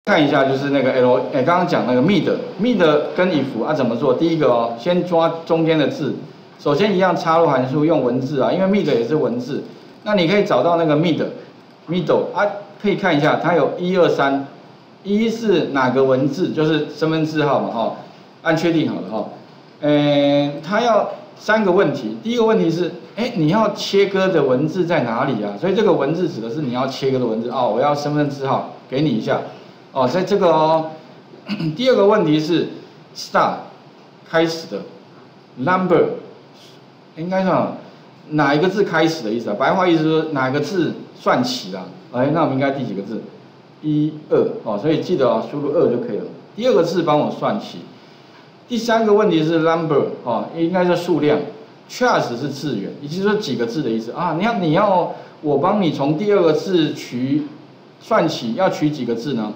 看一下就是那个 刚刚讲那个 mid 跟 if 啊怎么做？第一个哦，先抓中间的字，首先一样插入函数用文字啊，因为 mid 也是文字，那你可以找到那个 middle 啊，可以看一下它有1、2、3，一是哪个文字，就是身份证号嘛哈，按确定好了哈，它要3个问题，第一个问题是，你要切割的文字在哪里啊？所以这个文字指的是你要切割的文字哦，我要身份证号，给你一下。哦，在这个哦，第二个问题是 start 开始的 number 应该说哪一个字开始的意思啊？白话意思是哪个字算起啦？那我们应该第几个字？1、2哦，所以记得哦，输入2就可以了。第二个字帮我算起。第3个问题是 number 哦，应该是数量 ，chars 是字元，也就是说几个字的意思啊？你要我帮你从第2个字算起，要取几个字呢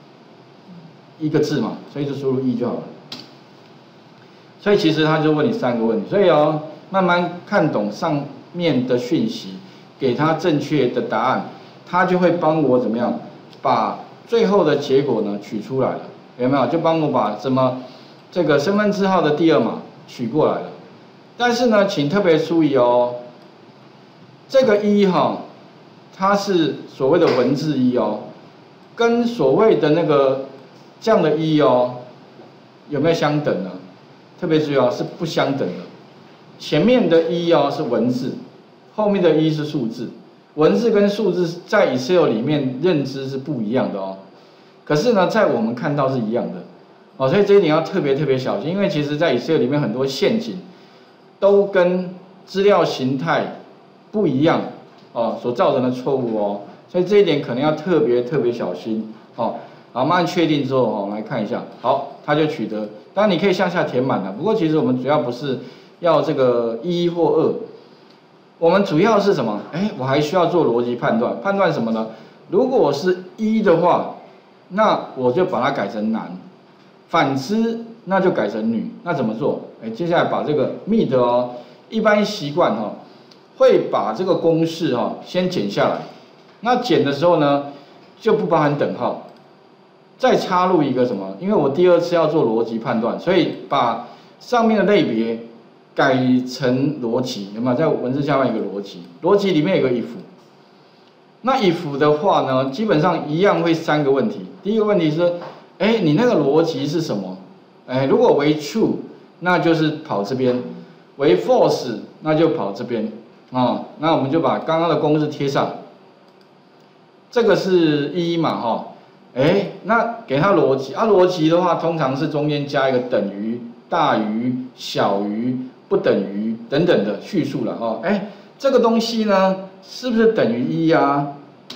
？1个字嘛，所以就输入1就好了。所以其实他就问你3个问题，所以哦，慢慢看懂上面的讯息，给他正确的答案，他就会帮我怎么样，把最后的结果呢取出来了，有没有？就帮我把这个身份证号的第2码取过来了。但是呢，请特别注意哦，这个1哈，它是所谓的文字1哦，跟所谓的那个这样的1哦，有没有相等呢？特别注意哦，是不相等的。前面的1哦是文字，后面的1是数字。文字跟数字在 Excel 里面认知是不一样的哦。可是呢，在我们看到是一样的哦，所以这一点要特别小心，因为其实在 Excel 里面很多陷阱都跟资料形态不一样哦，所造成的错误哦。所以这一点可能要特别小心哦。好，慢慢确定之后哦，来看一下，好，它就取得。当然你可以向下填满了，不过其实我们主要不是要这个1或2，我们主要是什么？我还需要做逻辑判断，判断什么呢？如果是1的话，那我就把它改成男，反之那就改成女。那怎么做？接下来把这个 mid 哦，一般习惯哦，会把这个公式哦先剪下来，那剪的时候呢就不包含等号。再插入一个什么？因为我第2次要做逻辑判断，所以把上面的类别改成逻辑，有没有？在文字下面一个逻辑，逻辑里面有个 if。那 if 的话呢，基本上一样会3个问题。第一个问题是，你那个逻辑是什么？如果为 true， 那就是跑这边；为 false， 那就跑这边。那我们就把刚刚的公式贴上。这个是1嘛，哈。那给它逻辑啊，逻辑的话，通常是中间加一个等于、大于、小于、不等于等等的叙述了哦。这个东西呢，是不是等于1呀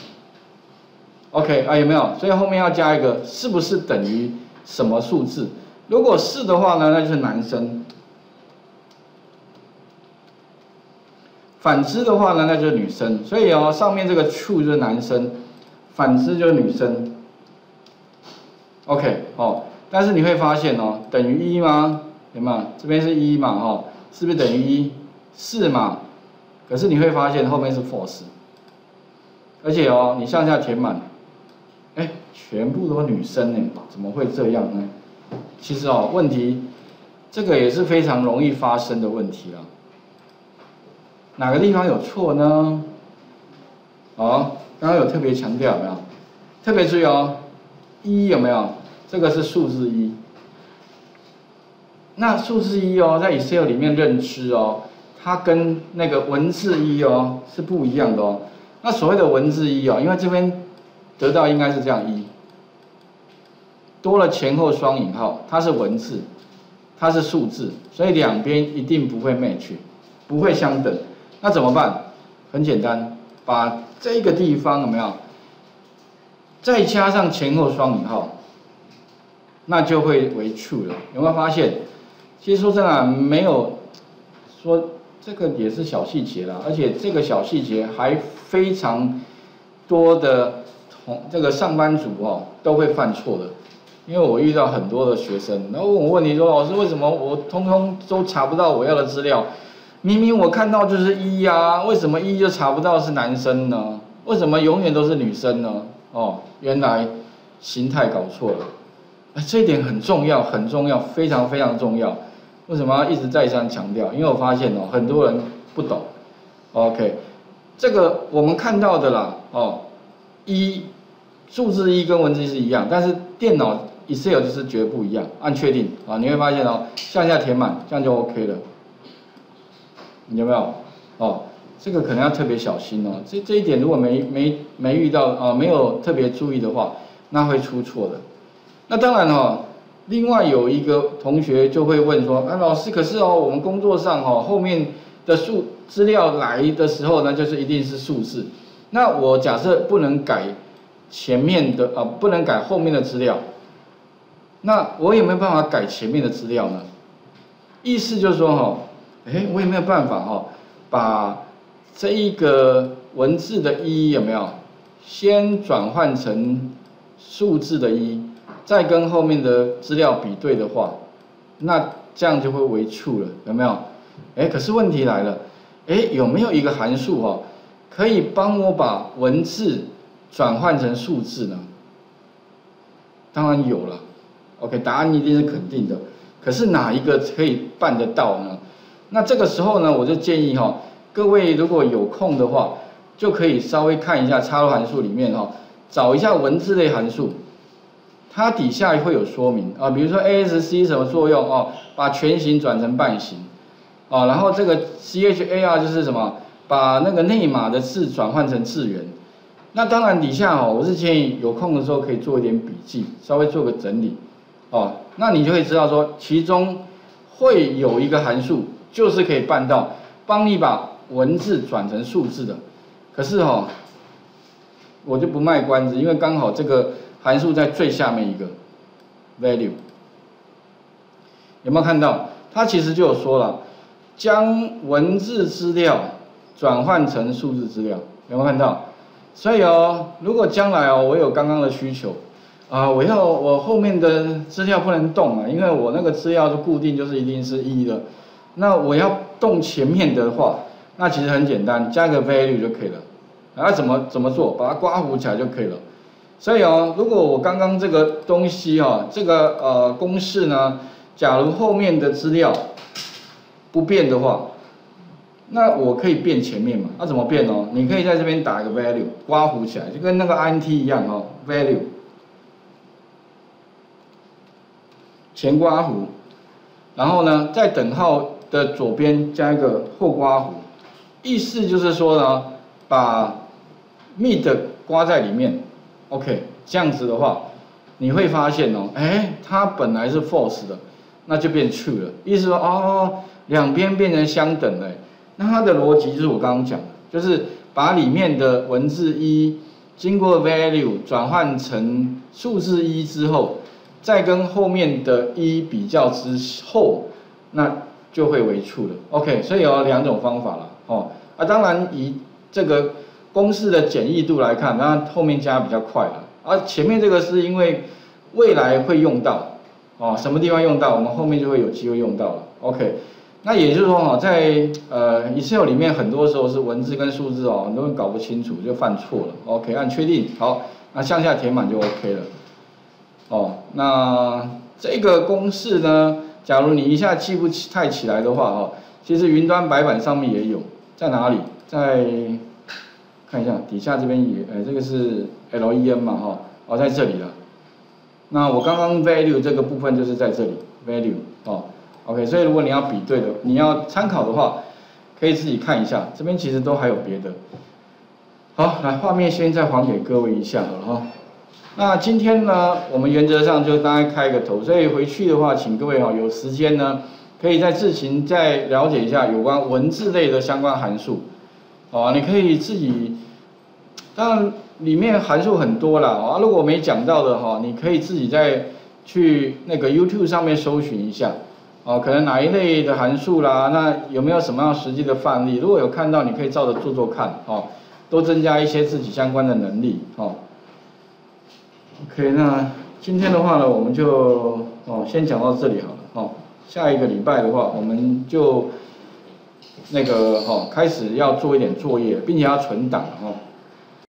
？OK 啊，有没有？所以后面要加一个是不是等于什么数字？如果是的话呢，那就是男生；反之的话呢，那就是女生。所以哦，上面这个 true 就是男生，反之就是女生。OK 哦，但是你会发现哦，等于1吗？有没有？这边是1嘛，哦，是不是等于1？是嘛？可是你会发现后面是 false， 而且哦，你向下填满，全部都女生呢，怎么会这样呢？其实哦，问题这个也是非常容易发生的问题啦。哪个地方有错呢？刚刚有特别强调有没有？特别注意哦，1有没有？这个是数字1。那数字1哦，在 Excel 里面认知哦，它跟那个文字1哦是不一样的哦。那所谓的文字1哦，因为这边得到应该是这样1，多了前后双引号，它是文字，它是数字，所以两边一定不会 match， 不会相等。那怎么办？很简单，把这个地方有没有，再加上前后双引号，那就会为 true 了。有没有发现？其实说真的，没有说这个也是小细节啦，而且这个小细节还非常多的这个上班族哦都会犯错的。因为我遇到很多的学生，然后问我问题说，老师为什么我通通都查不到我要的资料？明明我看到就是1呀，为什么1就查不到是男生呢？为什么永远都是女生呢？原来形态搞错了。这一点很重要，很重要，非常非常重要。为什么要一直再三强调？因为我发现哦，很多人不懂。OK， 这个我们看到的啦，哦，数字一跟文字一是一样，但是电脑 Excel 就是绝不一样。按确定啊，你会发现哦，向下填满，这样就 OK 了。有没有？哦，这个可能要特别小心哦。这一点如果没遇到啊，没有特别注意的话，那会出错的。那当然哦，另外有一个同学就会问说，老师，可是哦，我们工作上哦，后面的资料来的时候呢，就是一定是数字。那我假设不能改前面的不能改后面的资料，那我有没有办法改前面的资料呢？意思就是说哈，我有没有办法哈，把这一个文字的一有没有先转换成数字的一？再跟后面的资料比对的话，那这样就会为处了，有没有？可是问题来了，有没有一个函数哦，可以帮我把文字转换成数字呢？当然有了 ，OK， 答案一定是肯定的。可是哪一个可以办得到呢？那这个时候呢，我就建议哈，各位如果有空的话，就可以稍微看一下插入函数里面哈，找一下文字类函数。它底下会有说明啊，比如说 ASC 什么作用哦，把全形转成半形，哦，然后这个 CHAR 就是什么，把那个内码的字转换成字元。那当然底下哦，我是建议有空的时候可以做一点笔记，稍微做个整理，哦，那你就会知道说，其中会有一个函数，就是可以办到，帮你把文字转成数字的。可是哦，我就不卖关子，因为刚好这个函数在最下面一个 value， 有没有看到？它其实就有说了，将文字资料转换成数字资料，有没有看到？所以哦，如果将来哦，我有刚刚的需求我后面的资料不能动因为我那个资料就固定就是一定是一的，那我要动前面的话，那其实很简单，加一个 value 就可以了。怎么做？把它刮弧起来就可以了。所以哦，如果我刚刚这个东西这个公式呢，假如后面的资料不变的话，那我可以变前面嘛？那怎么变哦？你可以在这边打一个 value， 刮弧起来，就跟那个 int 一样value 前刮弧，然后呢，在等号的左边加一个后刮弧，意思就是说呢，把 mid 刮在里面。OK， 这样子的话，你会发现它本来是 false 的，那就变 true 了。意思说两边变成相等了。那它的逻辑就是我刚刚讲的，就是把里面的文字一经过 value 转换成数字一之后，再跟后面的一比较之后，那就会为 true 了。OK， 所以有两种方法了当然以这个公式的简易度来看，那后面加比较快了，而前面这个是因为未来会用到，什么地方用到，我们后面就会有机会用到了。OK， 那也就是说在Excel 里面很多时候是文字跟数字很多人搞不清楚就犯错了。OK， 按确定，好，那向下填满就 OK 了。那这个公式呢，假如你一下记不太起来的话其实云端白板上面也有，在哪里？在看一下底下这边这个是 LEN 嘛在这里了。那我刚刚 value 这个部分就是在这里 value OK， 所以如果你要比对的，你要参考的话，可以自己看一下，这边其实都还有别的。好，来画面先再还给各位一下好了那今天呢，我们原则上就大概开个头，所以回去的话，请各位有时间呢，可以再自行再了解一下有关文字类的相关函数。你可以自己，当然里面函数很多啦如果没讲到的你可以自己再去那个 YouTube 上面搜寻一下可能哪一类的函数啦，那有没有什么样实际的范例？如果有看到，你可以照着做做看多增加一些自己相关的能力OK， 那今天的话呢，我们就先讲到这里好了下一个礼拜的话，我们就那个开始要做一点作业，并且要存档